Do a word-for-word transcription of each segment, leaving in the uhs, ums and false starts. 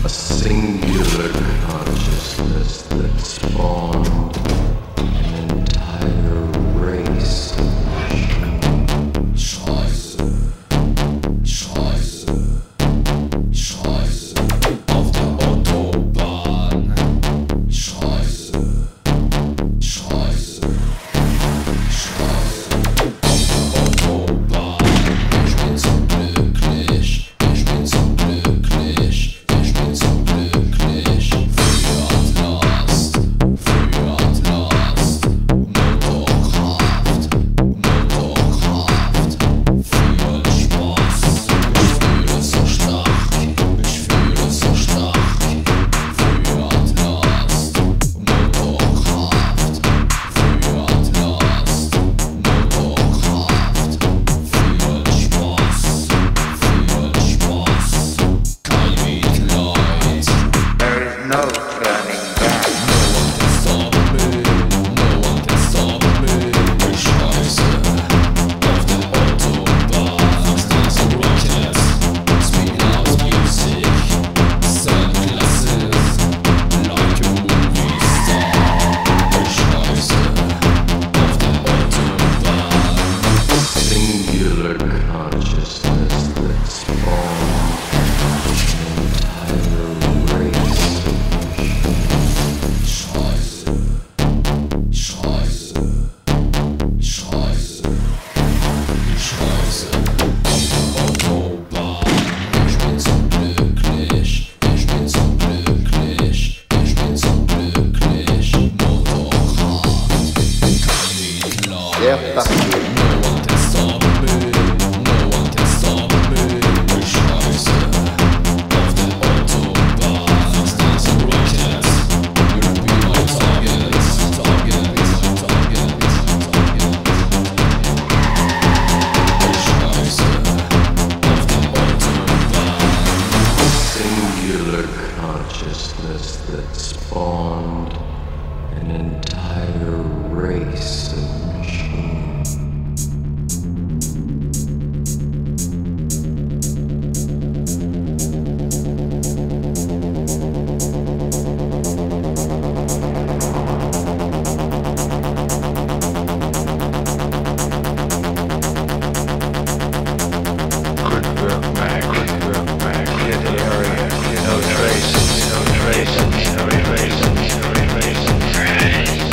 a singular consciousness that spawned an entire race of machines. Scheiße, Scheiße, Scheiße auf der Autobahn. Scheiße, Scheiße, Scheiße auf der Autobahn. Ich bin so glücklich, ich bin so glücklich, ich bin so glücklich. Für Atlas, für Atlas, Motorkraft, Motorkraft, viel Spaß. Ich fühle so stark, ich fühle so stark. Für Atlas, Motorkraft, für Atlas, Motorkraft, viel Spaß, viel Spaß. Kein Mitleid. There is no turning back. No one can stop me, no one can stop me. Scheiße auf der Autobahn. There's a rocket, speed loud music, sunglasses, like a movie star. Scheiße auf der Autobahn. Singular consciousness that spawned an entire race. Scheiße, Scheiße, Scheiße, Scheiße auf der Autobahn. Ich bin so glücklich, ich bin so glücklich, ich bin so glücklich. Motorrad, kein Mitleid. Sehr No one can stop me, no one can stop me. Scheiße auf der Autobahn. There's a rocket, you'll be my target, target, target, target. Scheiße auf der Autobahn. Singular consciousness that spawned an entire race of machines. good work, Mac. Good work, Mac. Clear the area. No traces. No traces. No traces. No traces.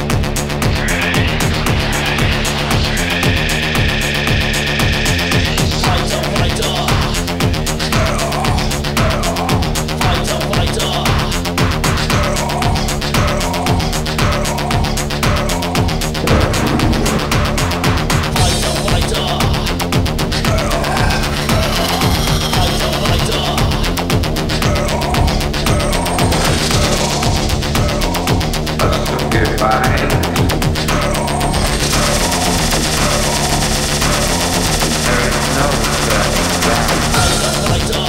Fighter, fighter. Fighter, fighter. Fighter, fighter. Fighter, fighter. Goodbye. There is no turning back. Fighter, fighter.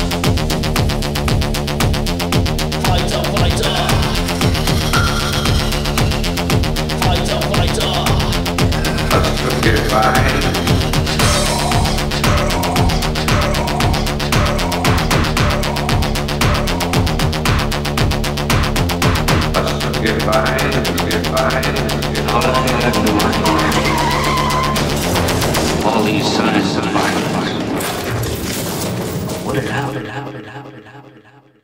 Fighter, fighter. Fighter, fighter. Goodbye. Goodbye. Goodbye. All these signs of violence would allow it, allow it, allow it, allow it, allow it.